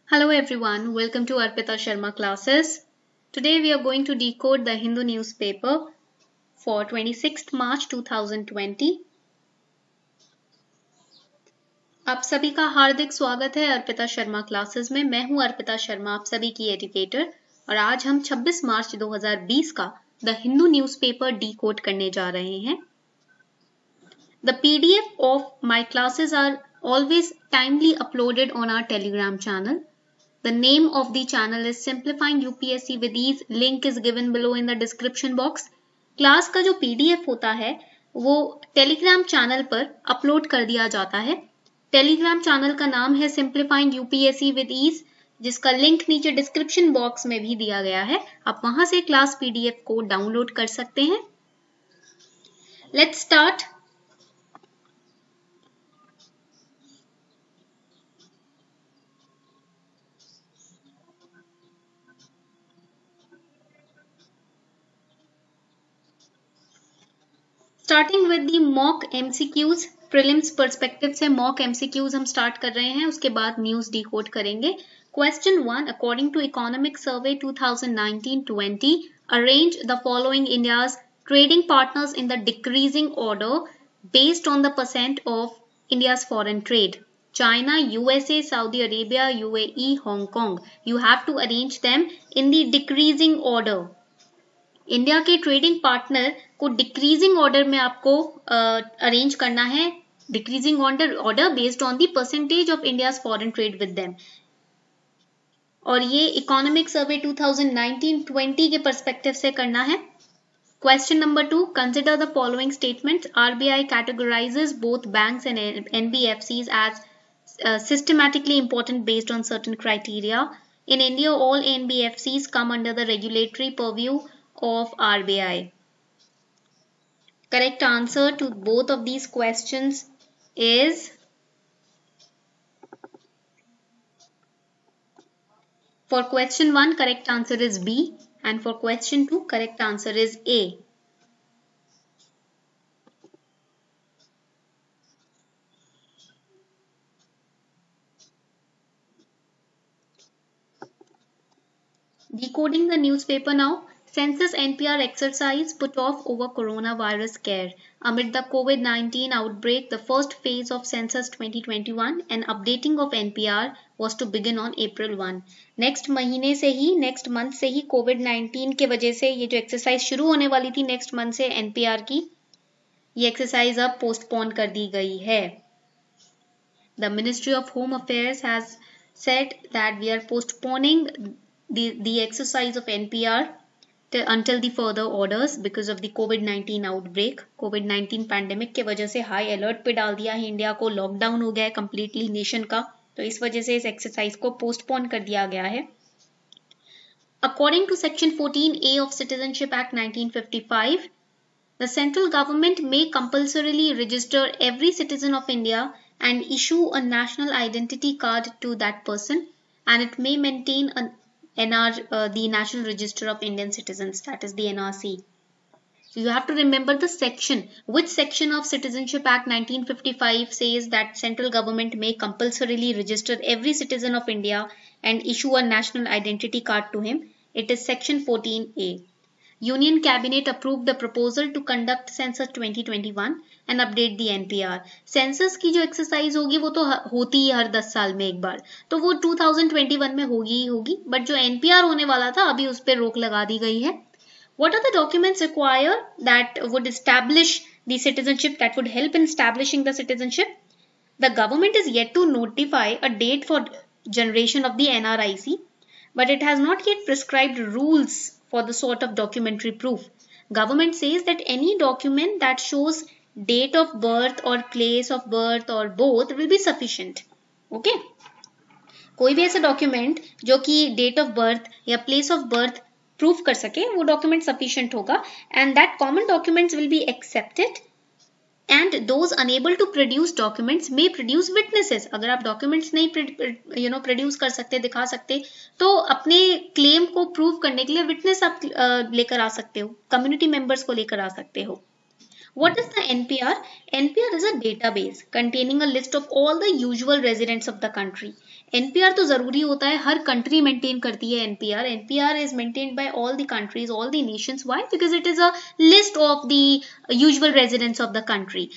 Hello everyone, welcome to Arpita Sharma classes. Today we are going to decode the Hindu newspaper for 26th March 2020. आप सभी का हार्दिक स्वागत है Arpita Sharma classes में। मैं हूं अर्पिता शर्मा, आप सभी की एजुकेटर, और आज हम 26 मार्च 2020 का द हिंदू न्यूज़पेपर डिकोड करने जा रहे हैं। The PDF of my classes are always timely uploaded on our Telegram channel. The name of the channel is Simplifying UPSC with Ease. Link is given below in the description box. Class का जो PDF होता है वो Telegram channel पर upload कर दिया जाता है। टेलीग्राम चैनल का नाम है Simplifying UPSC with Ease, जिसका लिंक नीचे डिस्क्रिप्शन बॉक्स में भी दिया गया है। आप वहां से क्लास PDF को डाउनलोड कर सकते हैं। Let's start. Starting with the mock MCQs, prelims perspective से मॉक एमसीक्यूज हम स्टार्ट कर रहे हैं, उसके बाद न्यूज डिकोड करेंगे। Question 1, according to economic survey 2019-20 arrange the following India's trading partners in the decreasing order based on the percent of India's foreign trade. China, USA, Saudi Arabia, UAE, Hong Kong. You have to arrange them in the decreasing order. India के trading partner को decreasing order में आपको arrange करना है। Decreasing order based on the percentage of India's foreign trade with them, और ये economic survey 2019-20 के perspective से करना है। Question number 2, consider the following statements. RBI categorises both banks and NBFCs as systematically important based on certain criteria. In India, all NBFCs come under the regulatory purview of RBI. Correct answer to both of these questions is for question 1, correct answer is B, and for question 2, correct answer is A. Decoding the newspaper now. Census NPR exercise put off over coronavirus scare. Amid the COVID-19 outbreak, the first phase of census 2021 and updating of NPR was to begin on April 1. Next महीने से ही, next month से ही कोविड-19 के वजह से ये जो exercise शुरू होने वाली थी नेक्स्ट मंथ से NPR की, ये एक्सरसाइज अब पोस्टपोन कर दी गई है। The Ministry of Home Affairs has said that we are postponing the exercise of NPR until the further orders because of the COVID-19 outbreak. COVID-19 pandemic के वजह से हाई अलर्ट पे डाल दिया है इंडिया को, लॉकडाउन हो गया है कंप्लीटली नेशन का, तो इस वजह से इस एक्सरसाइज को पोस्टपोन कर दिया गया है। According to Section 14A of Citizenship Act 1955, the central government may compulsorily register every citizen of India and issue a national identity card to that person, and it may maintain the National Register of Indian Citizens, that is the NRC. So you have to remember the section. Which section of Citizenship Act 1955 says that central government may compulsorily register every citizen of India and issue a national identity card to him? It is Section 14A. Union Cabinet approved the proposal to conduct census 2021 and update the NPR. Census की जो exercise होगी वो तो होती ही हर 10 साल में एक बार, तो वो 2021 में होगी ही होगी, बट जो NPR होने वाला था अभी उस पर रोक लगा दी गई है। What are the documents required that would establish the citizenship, that would help in establishing the citizenship? The government is yet to notify a date for generation of the NRIC, but it has not yet prescribed rules for the sort of documentary proof. Government says that any document that shows date of birth or place of birth or both will be sufficient. Okay? कोई भी ऐसा document जो कि date of birth या place of birth proof कर सके वो document sufficient होगा, and that common documents will be accepted, and those unable to produce documents may produce witnesses. अगर आप डॉक्यूमेंट्स नहीं प्रोड्यूस कर सकते, दिखा सकते, तो अपने क्लेम को प्रूव करने के लिए विटनेस आप लेकर आ सकते हो, कम्युनिटी मेंबर्स को लेकर आ सकते हो। What is the NPR? NPR is a database containing a list of all the usual residents of the country. NPR तो जरूरी होता है, हर कंट्री मेंटेन करती है NPR. NPR is maintained by all the countries, all the nations. Why? Because it is a list of the usual residents of the country,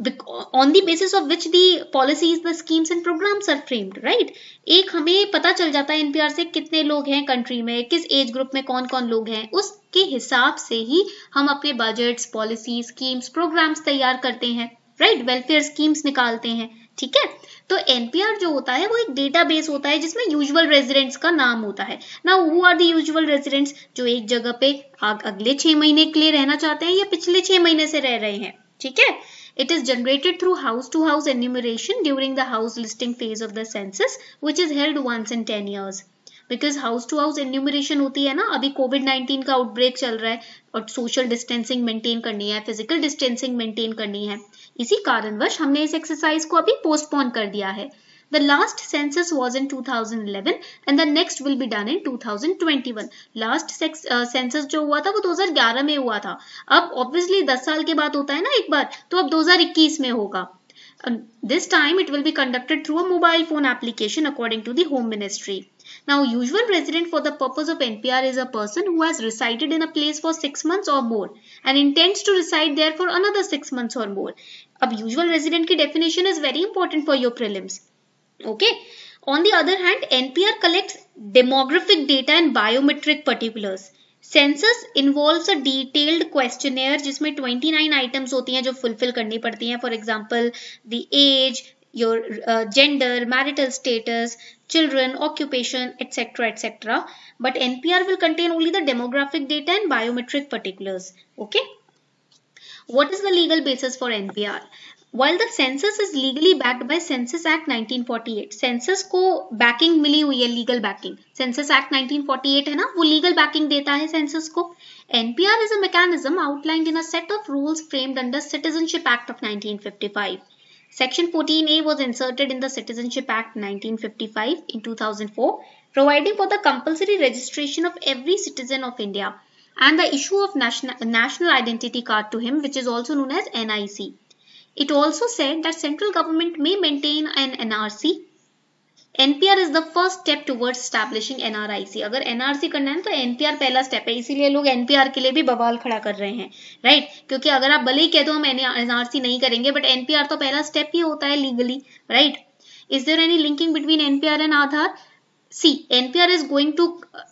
on the basis of which the policies, the schemes and programs are framed, right? एक हमें पता चल जाता है NPR से कितने लोग हैं कंट्री में, किस एज ग्रुप में कौन कौन लोग हैं, उसके हिसाब से ही हम अपने बजट्स, पॉलिसी, स्कीम्स, प्रोग्राम्स तैयार करते हैं, राइट? वेलफेयर स्कीम्स निकालते हैं, ठीक है? तो एनपीआर जो होता है वो एक डेटाबेस होता है जिसमें यूजुअल रेजिडेंट्स का नाम होता है. Now who are the usual residents? जो एक जगह पे अगले 6 महीने के लिए रहना चाहते हैं या पिछले 6 महीने से रह रहे हैं, ठीक है? It is generated through house-to-house enumeration during the house listing phase of the census, which is held once in 10 years. Because house-to-house enumeration होती है ना, अभी COVID-19 का आउटब्रेक चल रहा है और सोशल डिस्टेंसिंग मेंटेन करनी है, फिजिकल डिस्टेंसिंग मेंटेन करनी है. इसी कारणवश हमने इस एक्सरसाइज को अभी पोस्टपोन कर दिया है. The last census was in 2011 and the next will be done in 2021. Last census जो हुआ था वो 2011 में हुआ था. अब obviously 10 साल के बाद होता है ना एक बार, तो अब 2021 में होगा. This time it will be conducted through a mobile phone application according to the Home Ministry. Now, usual resident for the purpose of NPR is a person who has resided in a place for 6 months or more and intends to reside there for another 6 months or more. अब usual resident की definition is very important for your prelims. Okay. On the other hand, NPR collects demographic data and biometric particulars. Census involves a detailed questionnaire जिसमें 29 items होती हैं जो fulfill करनी पड़ती हैं. For example, the age, your gender, marital status, children, occupation, etc., etc. But NPR will contain only the demographic data and biometric particulars. Okay. What is the legal basis for NPR? While the census is legally backed by Census Act 1948, census को backing मिली हुई है, legal backing. Census Act 1948 है ना, वो legal backing देता है census को. NPR is a mechanism outlined in a set of rules framed under Citizenship Act of 1955. Section 14A was inserted in the Citizenship Act 1955 in 2004, providing for the compulsory registration of every citizen of India and the issue of national identity card to him, which is also known as NIC. It also said that central government may maintain an NRC. NPR is the first step towards establishing NRIC. अगर NRC करना है तो NPR पहला step है, इसीलिए लोग NPR के लिए भी बवाल खड़ा कर रहे हैं, राइट? क्योंकि अगर आप भले ही कह दो हम NRC नहीं करेंगे, बट NPR तो पहला स्टेप ही होता है legally, right? Is there any linking between NPR and Aadhaar? See, NPR is going to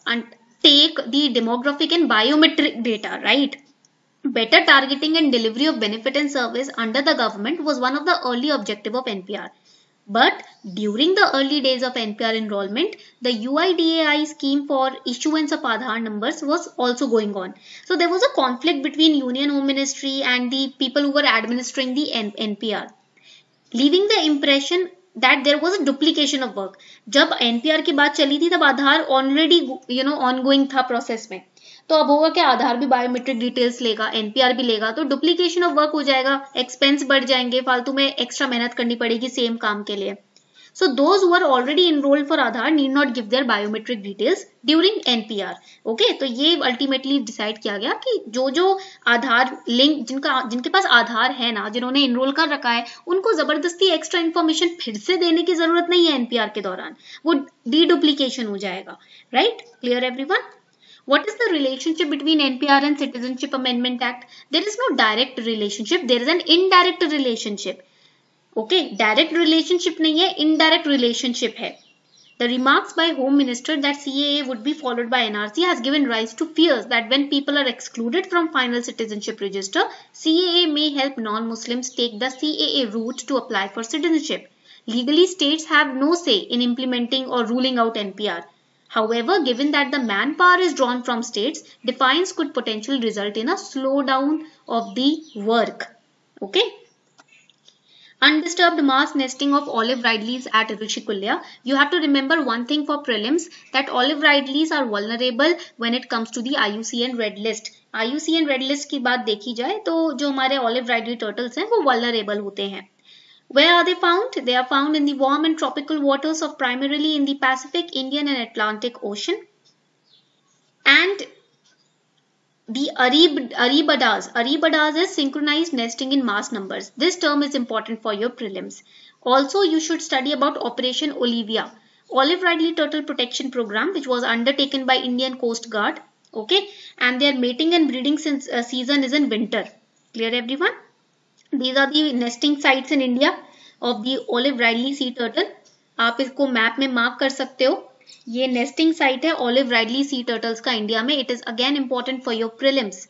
take the demographic and biometric data, right? Better targeting and delivery of benefit and service under the government was one of the early objectives of NPR. But during the early days of NPR enrollment, the UIDAI scheme for issuance of Aadhaar numbers was also going on. So there was a conflict between Union Home Ministry and the people who were administering the NPR, leaving the impression that there was a duplication of work. जब NPR की बात चली थी तब Aadhaar already ongoing था process में. तो अब होगा क्या, आधार भी बायोमेट्रिक डिटेल्स लेगा, एनपीआर भी लेगा, तो डुप्लीकेशन ऑफ वर्क हो जाएगा, एक्सपेंस बढ़ जाएंगे, फालतू में एक्स्ट्रा मेहनत करनी पड़ेगी सेम काम के लिए. So those who are already enrolled for Aadhaar need not give their biometric details during NPR. Okay, तो ये अल्टीमेटली डिसाइड किया गया कि जो आधार लिंक जिनके पास आधार है ना, जिन्होंने इनरोल कर रखा है, उनको जबरदस्ती एक्स्ट्रा इन्फॉर्मेशन फिर से देने की जरूरत नहीं है एनपीआर के दौरान, वो डीडुप्लीकेशन हो जाएगा. Right? Clear everyone? What is the relationship between NPR and Citizenship Amendment Act? There is no direct relationship. There is an indirect relationship. Okay, direct relationship नहीं है, indirect relationship है. The remarks by Home Minister that CAA would be followed by NRC has given rise to fears that when people are excluded from final citizenship register, CAA may help non-Muslims take the CAA route to apply for citizenship. Legally, states have no say in implementing or ruling out NPR. However, given that the manpower is drawn from states, defiance could potentially result in a slowdown of the work. Okay. Undisturbed mass nesting of olive ridleys at Rishikulya. You have to remember one thing for prelims, that olive ridleys are vulnerable when it comes to the IUCN Red List. IUCN Red List की बात देखी जाए तो जो हमारे olive ridley turtles हैं वो vulnerable होते हैं. Where are they found? They are found in the warm and tropical waters of primarily in the Pacific, Indian and Atlantic Ocean. And the Aribadas. Aribadas is synchronized nesting in mass numbers. This term is important for your prelims. Also, you should study about Operation Olivia. Olive Ridley Turtle Protection Program, which was undertaken by Indian Coast Guard. Okay, and their mating and breeding season is in winter. Clear everyone? These are the nesting sites in India of the Olive Ridley sea turtle. आप इसको map में mark कर सकते हो. ये nesting site है Olive Ridley sea turtles का India में. It is again important for your prelims.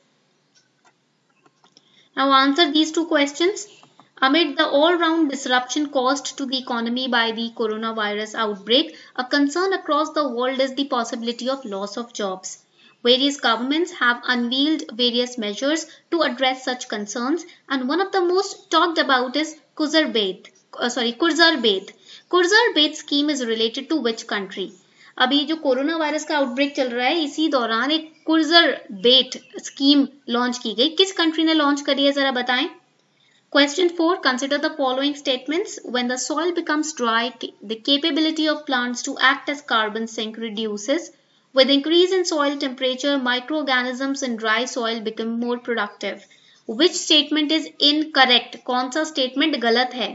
Now answer these two questions. Amid the all-round disruption caused to the economy by the coronavirus outbreak, a concern across the world is the possibility of loss of jobs. Various governments have unveiled various measures to address such concerns, and one of the most talked about is Kurzar Bait. Kurzar Bait scheme is related to which country? अभी जो corona virus का outbreak चल रहा है इसी दौरान एक कुर्जर बेट scheme launch की गई. किस कंट्री ने लॉन्च करी है जरा बताएं. Question 4. Consider the following statements. When the soil becomes dry, the capability of plants to act as carbon sink reduces. With increase in soil temperature, microorganisms in dry soil become more productive. Which statement is incorrect? कौन सा statement गलत है?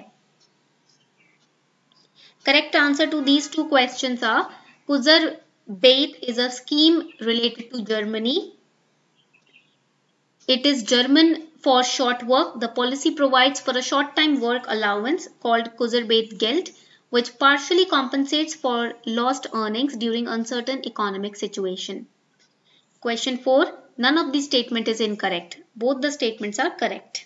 Correct answer to these two questions are Kurzarbeit is a scheme related to Germany. It is German for short work. The policy provides for a short-time work allowance called Kurzarbeit Geld, which partially compensates for lost earnings during uncertain economic situation. Question 4. None of the statement is incorrect. Both the statements are correct.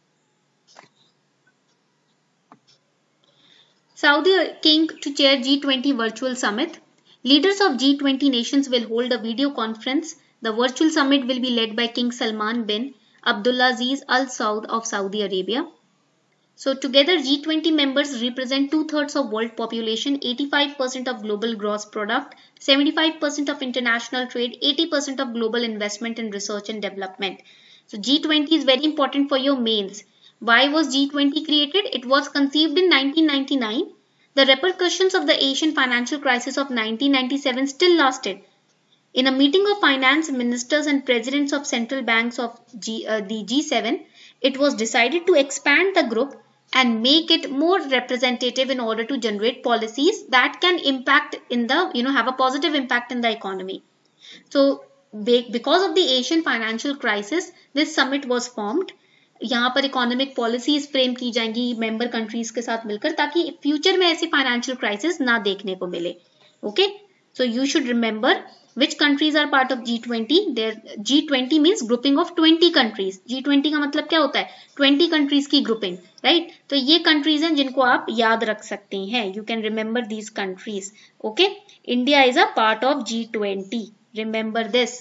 Saudi king to chair G20 virtual summit. Leaders of G20 nations will hold a video conference. The virtual summit will be led by King Salman bin Abdulaziz Al Saud of Saudi Arabia. So together G20 members represent 2/3 of world population, 85% of global gross product, 75% of international trade, 80% of global investment in research and development. So G20 is very important for your mains. Why was G20 created? It was conceived in 1999. The repercussions of the Asian financial crisis of 1997 still lasted. In a meeting of finance ministers and presidents of central banks of the G7, it was decided to expand the group and make it more representative in order to generate policies that can impact in the, have a positive impact in the economy. So because of the Asian financial crisis, this summit was formed. यहाँ पर economic policies frame की जाएंगी member countries के साथ मिलकर ताकि future में ऐसी फाइनेंशियल क्राइसिस ना देखने को मिले. Okay, so you should remember which countries are part of G20. G20 means grouping of 20 countries. G20 का मतलब क्या होता है? 20 countries की grouping, right? तो ये countries हैं जिनको आप याद रख सकते हैं. You can remember these countries. Okay? India is a part of G20. Remember this.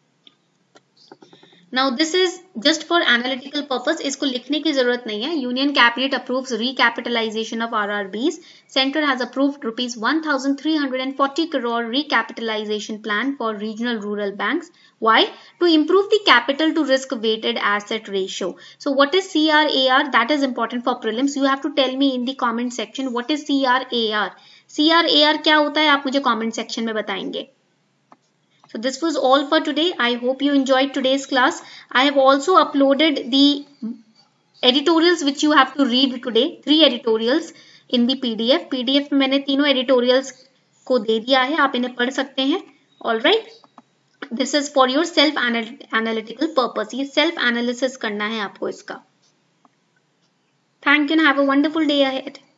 Now this is just for analytical purpose. इसको लिखने की जरूरत नहीं है. Union Cabinet approves recapitalization of RRBs. Center has approved rupees 1,340 crore recapitalization plan for regional rural banks. Why? To improve the capital to risk weighted asset ratio. So what is CRAR? That is important for prelims. You have to tell me in the comment section what is CRAR. CRAR क्या होता है आप मुझे comment section में बताएंगे. So this was all for today. I hope you enjoyed today's class. I have also uploaded the editorials which you have to read today. 3 editorials in the PDF. PDF में मैंने तीनों editorials को दे दिया है. आप इन्हें पढ़ सकते हैं. Alright. This is for your self analytical purpose. ये self analysis करना है आपको इसका. Thank you and have a wonderful day ahead.